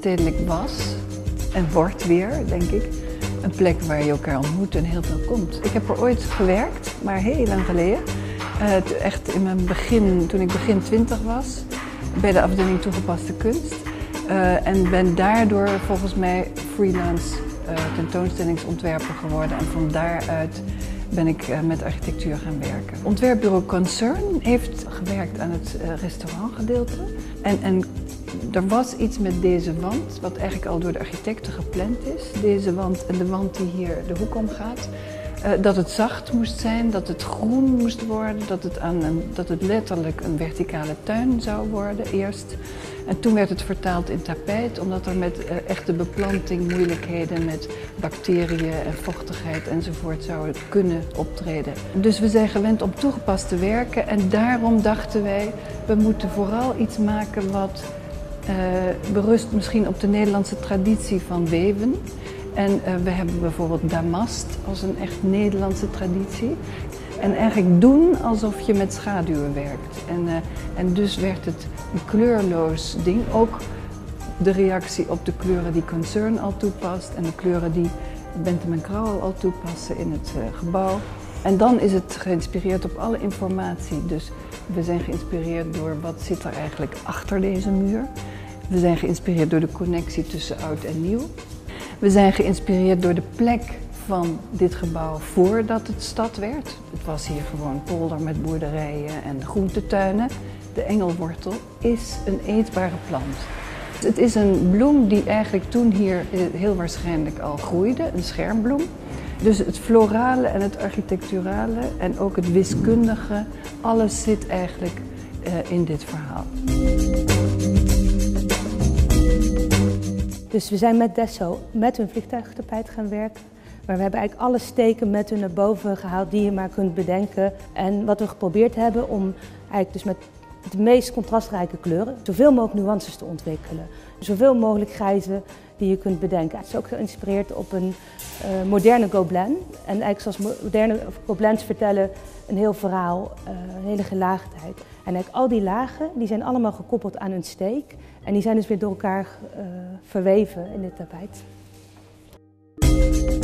Stedelijk was en wordt weer, denk ik, een plek waar je elkaar ontmoet en heel veel komt. Ik heb er ooit gewerkt, maar heel lang geleden. Echt in mijn begin, toen ik begin 20 was, bij de afdeling toegepaste kunst. En ben daardoor volgens mij freelance tentoonstellingsontwerper geworden. En van daaruit ben ik met architectuur gaan werken. Ontwerpbureau Concern heeft gewerkt aan het restaurantgedeelte. En er was iets met deze wand, wat eigenlijk al door de architecten gepland is. Deze wand en de wand die hier de hoek omgaat. Dat het zacht moest zijn, dat het groen moest worden, dat het letterlijk een verticale tuin zou worden eerst. En toen werd het vertaald in tapijt, omdat er met echte beplanting moeilijkheden met bacteriën en vochtigheid enzovoort zouden kunnen optreden. Dus we zijn gewend om toegepast te werken en daarom dachten wij, we moeten vooral iets maken wat berust misschien op de Nederlandse traditie van weven. En we hebben bijvoorbeeld damast als een echt Nederlandse traditie. En eigenlijk doen alsof je met schaduwen werkt. En dus werd het een kleurloos ding. Ook de reactie op de kleuren die Concern al toepast en de kleuren die Bentham & Crowell al toepassen in het gebouw. En dan is het geïnspireerd op alle informatie. Dus we zijn geïnspireerd door wat zit er eigenlijk achter deze muur. We zijn geïnspireerd door de connectie tussen oud en nieuw. We zijn geïnspireerd door de plek van dit gebouw voordat het stad werd. Het was hier gewoon polder met boerderijen en groentetuinen. De engelwortel is een eetbare plant. Het is een bloem die eigenlijk toen hier heel waarschijnlijk al groeide, een schermbloem. Dus het florale en het architecturale en ook het wiskundige, alles zit eigenlijk in dit verhaal. Dus we zijn met Desso met hun vliegtuigtapijt gaan werken. Maar we hebben eigenlijk alle steken met hun naar boven gehaald die je maar kunt bedenken. En wat we geprobeerd hebben om eigenlijk dus met de meest contrastrijke kleuren zoveel mogelijk nuances te ontwikkelen. Zoveel mogelijk grijze die je kunt bedenken. Het is ook geïnspireerd op een moderne Gobelin. En eigenlijk zoals moderne Gobelins vertellen een heel verhaal, een hele gelaagdheid. En eigenlijk al die lagen die zijn allemaal gekoppeld aan een steek. En die zijn dus weer door elkaar verweven in dit tapijt.